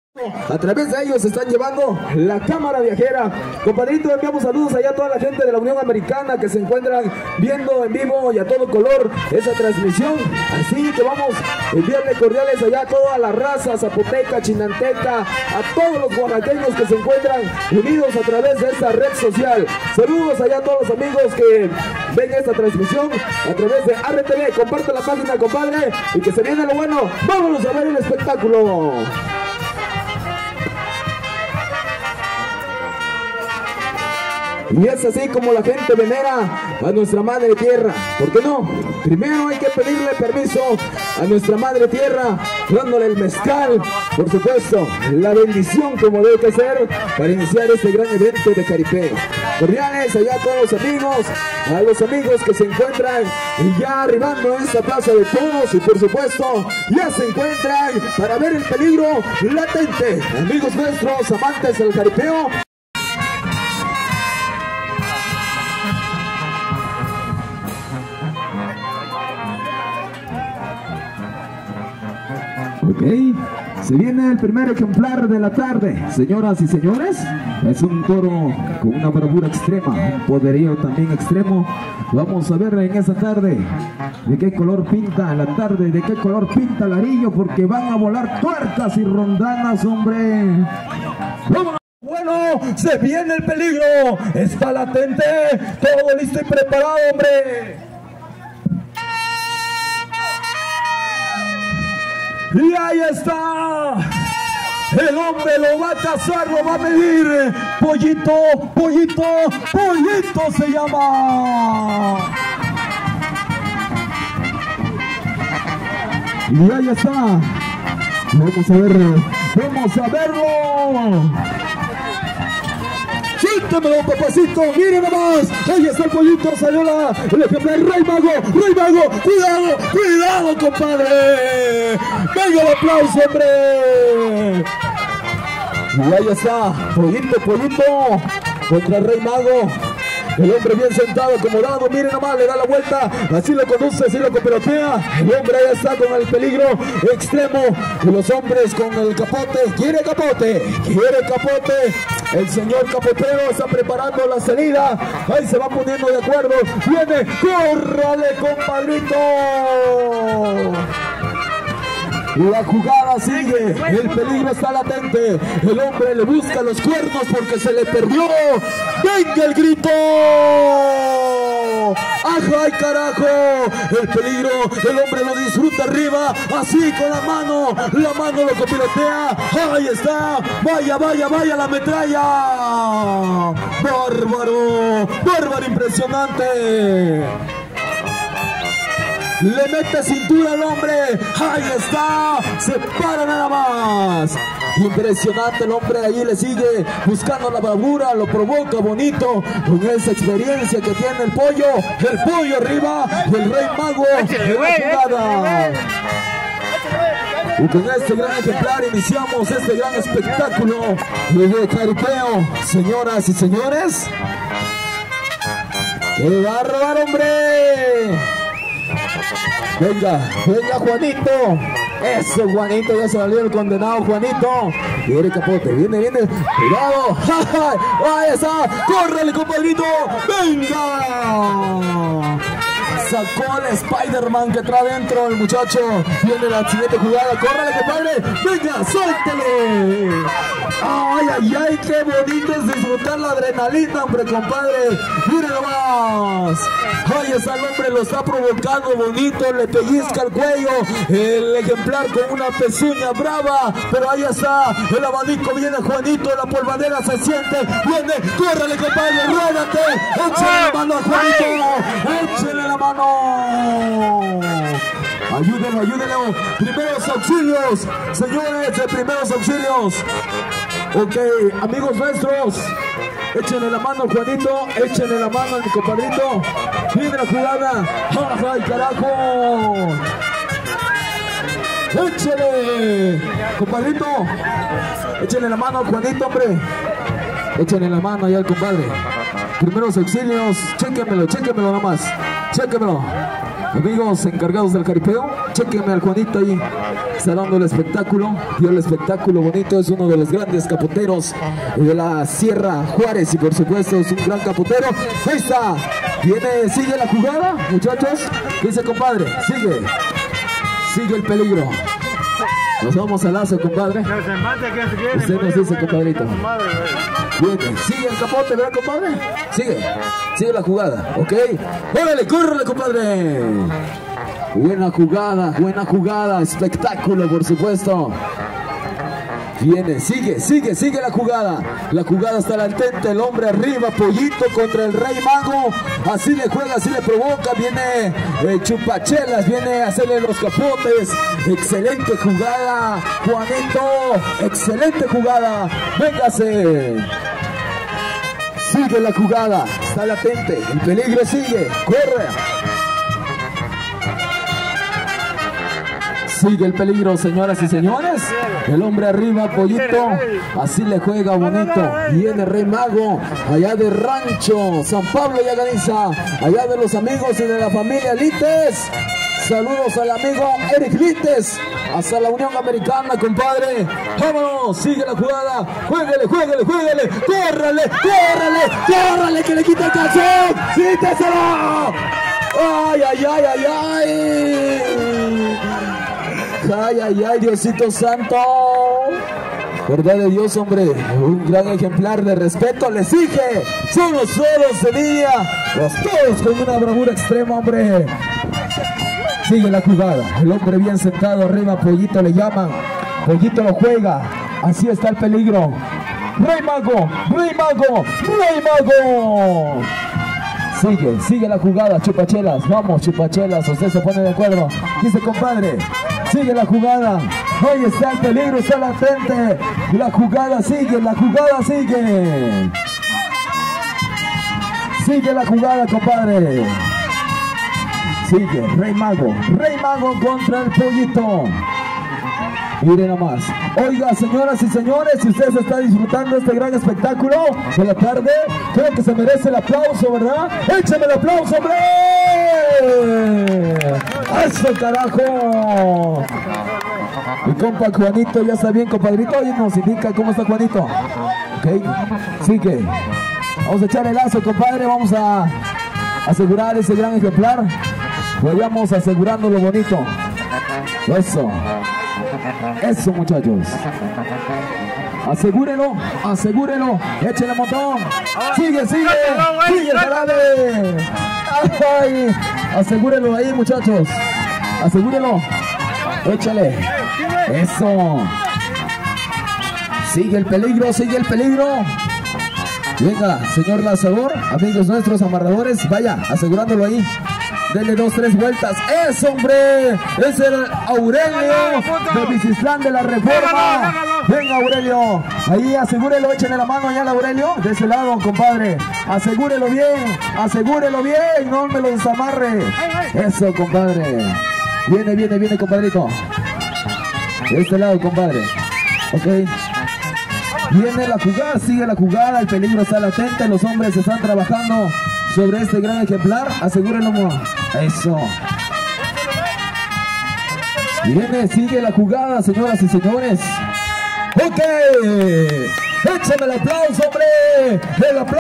A través de ellos están llevando la cámara viajera. Compadrito, enviamos saludos allá a toda la gente de la Unión Americana que se encuentran viendo en vivo y a todo color esa transmisión. Así que vamos a enviarle cordiales allá a toda la raza zapoteca, chinanteca, a todos los oaxaqueños que se encuentran unidos a través de esta red social. Saludos allá a todos los amigos que ven esta transmisión a través de RTV. Comparte la página, compadre, y que se viene lo bueno. Vámonos a ver el espectáculo. Y es así como la gente venera a nuestra madre tierra. ¿Por qué no? Primero hay que pedirle permiso a nuestra madre tierra, dándole el mezcal, por supuesto, la bendición como debe que ser para iniciar este gran evento de jaripeo. Cordiales allá a todos los amigos, a los amigos que se encuentran ya arribando en esta plaza de toros y por supuesto ya se encuentran para ver el peligro latente. Amigos nuestros, amantes del jaripeo. Ok, se viene el primer ejemplar de la tarde, señoras y señores. Es un toro con una bravura extrema, un poderío también extremo. Vamos a ver en esa tarde de qué color pinta la tarde, de qué color pinta el arillo, porque van a volar tuercas y rondanas, hombre. ¡Vámonos! Bueno, se viene el peligro, está latente, todo listo y preparado, hombre. Y ahí está, el hombre lo va a cazar, lo va a medir. Pollito, pollito, pollito se llama. Y ahí está, vamos a verlo, vamos a verlo. Siéntamelo, papacito, miren nomás, ahí está el pollito, salió el ejemplar, Rey Mago, cuidado, cuidado, compadre, venga el aplauso, hombre. Y ahí está, pollito, contra Rey Mago. El hombre bien sentado, acomodado, miren nomás, le da la vuelta, así lo conduce, así lo cooperatea. El hombre ahí está con el peligro extremo y los hombres con el capote. Quiere capote. El señor capotero está preparando la salida. Ahí se va poniendo de acuerdo. Viene, córrale, compadrito. La jugada sigue, el peligro está latente, el hombre le busca los cuernos porque se le perdió. ¡Venga el grito! ¡Ajá, ay, carajo! El peligro, el hombre lo disfruta arriba, así con la mano lo copilotea. ¡Ahí está! ¡Vaya la metralla! ¡Bárbaro, impresionante! Le mete cintura al hombre, ahí está, se para nada más. Impresionante el hombre, ahí le sigue buscando la bravura, lo provoca bonito con esa experiencia que tiene el pollo arriba y el Rey Mago en la jugada. Y con este gran ejemplar iniciamos este gran espectáculo de jaripeo, señoras y señores. ¡Qué bárbaro, hombre! Venga, Juanito. Eso, Juanito, ya salió el condenado Juanito. Viene capote, viene. Cuidado. Ahí está. Córrele, compadrito. Venga. Sacó el Spider-Man que trae dentro el muchacho. Viene la siguiente jugada. Córrele, compadre. Venga, suéltele. Ay, qué bonito es disfrutar la adrenalina, hombre, compadre. Miren nomás. Ahí está el hombre, lo está provocando bonito, le pellizca el cuello, el ejemplar con una pezuña brava, pero ahí está, el abanico, viene Juanito, la polvadera se siente, viene, córrele, compadre, ródate, échale la mano a Juanito, échale la mano. Ayúdenlo, primeros auxilios, señores de primeros auxilios. Ok, amigos nuestros, échenle la mano a Juanito, échenle la mano a mi compadrito. Viene la jugada. ¡Ay, carajo! ¡Échale! Compadrito, échenle la mano a Juanito, hombre. Échenle la mano allá al compadre. Primeros auxilios, chéquenmelo nada más. Chéquenmelo. Amigos encargados del jaripeo, chéquenme al Juanito ahí. está dando el espectáculo, dio el espectáculo bonito, es uno de los grandes capoteros de la Sierra Juárez y por supuesto es un gran capotero. Ahí está, viene, sigue la jugada, muchachos, ¿qué dice compadre? Sigue el peligro. Nos vamos al lazo, compadre. Usted nos dice, compadrito. Viene, sigue el capote, ¿verdad, compadre? Sigue la jugada, ¿ok? ¡Órale, córrele, compadre! Buena jugada, espectáculo, por supuesto. Viene, sigue la jugada. La jugada está latente, el hombre arriba, Pollito contra el Rey Mago. Así le juega, así le provoca. Viene Chupachelas, viene a hacerle los capotes. Excelente jugada, Juanito. Excelente jugada. Véngase. Sigue la jugada, está latente. El peligro sigue, corre. Sigue el peligro, señoras y señores. El hombre arriba, Pollito. Así le juega bonito. Viene Rey Mago, allá de Rancho San Pablo y Aganiza, allá de los amigos y de la familia Lites. Saludos al amigo Eric Lites, hasta la Unión Americana, compadre. Vámonos, sigue la jugada. Juégale. Córrale, que le quita el calzón. ¡Quíteselo! ¡Ay, Diosito santo! Verdad de Dios, hombre, un gran ejemplar de respeto, le sigue. Son los solos de día, los todos con una bravura extrema, hombre. Sigue la jugada, el hombre bien sentado arriba, Pollito le llaman. Pollito lo juega, así está el peligro. Rey Mago. Sigue la jugada, Chupachelas. Vamos, Chupachelas, usted se pone de acuerdo. Dice, compadre, sigue la jugada. Ahí está el peligro, está latente. La jugada sigue. Sigue la jugada, compadre. Sigue, Rey Mago contra el Pollito. Miren nomás. Oiga, señoras y señores, si usted se está disfrutando este gran espectáculo de la tarde, creo que se merece el aplauso, ¿verdad? ¡Échame el aplauso, hombre! ¡Eso, carajo! Mi compa Juanito ya está bien, compadrito. Hoy nos indica cómo está Juanito. Ok, sigue. Vamos a echar el lazo, compadre. Vamos a asegurar ese gran ejemplar. Vayamos asegurando lo bonito. Eso, muchachos. Asegúrenlo. Échenle montón. Sigue, jarabe. Ay, asegúrenlo ahí, muchachos. Asegúrenlo. Échale. Eso. Sigue el peligro. Venga, señor lanzador, amigos nuestros amarradores, vaya, asegurándolo ahí. Denle 2, 3 vueltas. ¡Eso, hombre! Es el Aurelio de Bicislán de la Reforma. Venga, Aurelio. Ahí, asegúrelo, échenle la mano allá al Aurelio. De ese lado, compadre. Asegúrelo bien. No me lo desamarre. Eso, compadre. Viene, compadrito. De este lado, compadre. Ok. Viene la jugada, sigue la jugada. El peligro está latente. Los hombres están trabajando sobre este gran ejemplar. Asegúrenlo. Eso. Viene, sigue la jugada, señoras y señores. Ok. Échame el aplauso, hombre. El aplauso.